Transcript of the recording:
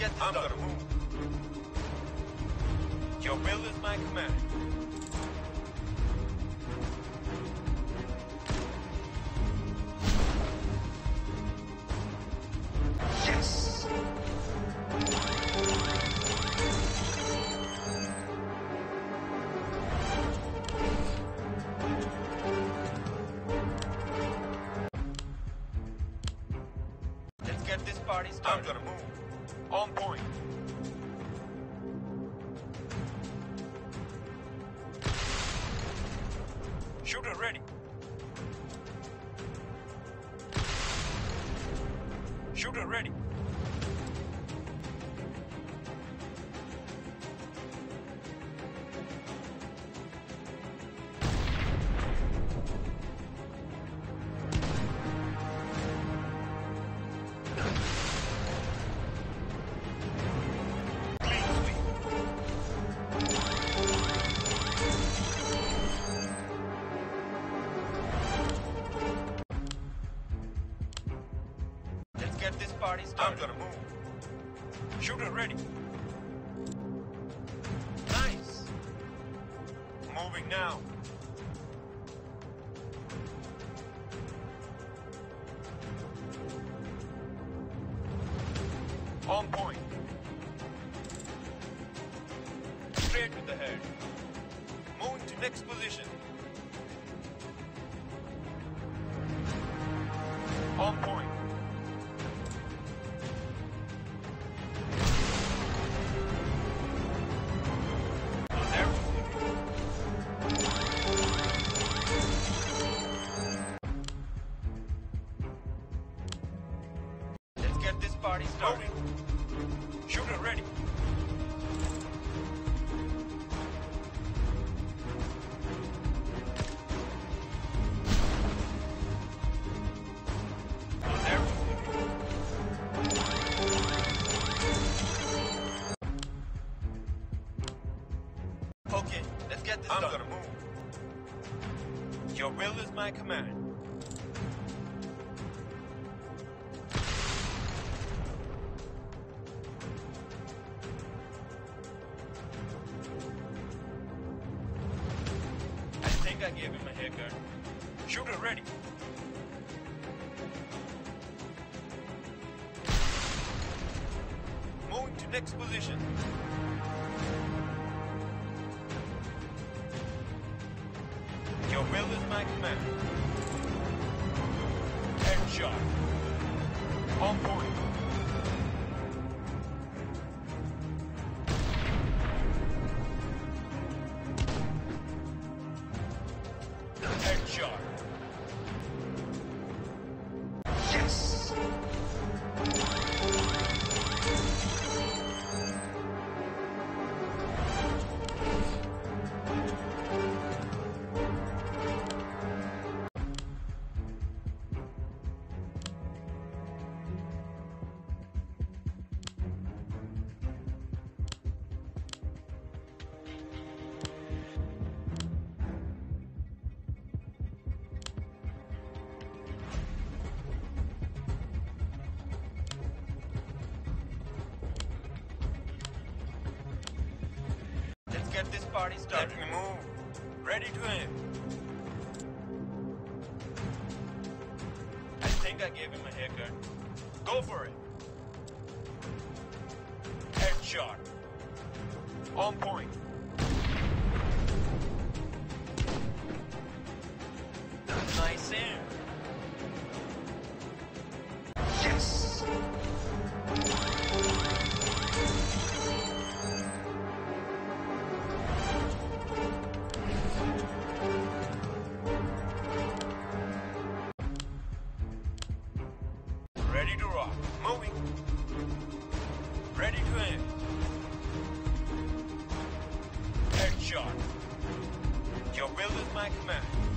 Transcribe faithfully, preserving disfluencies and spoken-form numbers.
get this I'm done. gonna move. Your will is my command. Yes! Let's get this party I'm started. gonna move. On point. Shooter ready. Shooter ready. Clean sweep. Let's get this party I'm started. gonna move. Shooter ready. Nice. Moving now. On point. Straight with the head. Moving to next position. On point. On everything. Let's get this party started. Moving. Shooter ready. On everything. Okay, let's get this I'm done. gonna move. Your will is my command. I think I gave him a haircut. Shooter ready. Moving to next position. Your will is my command. Headshot. On point. Headshot. Yes! Let's get this party Let started. me move. Ready to aim. I think I gave him a haircut. Go for it. Headshot. On point. Nice aim. Yes. Ready to rock. Moving. Ready to aim. Headshot. Your will is my command.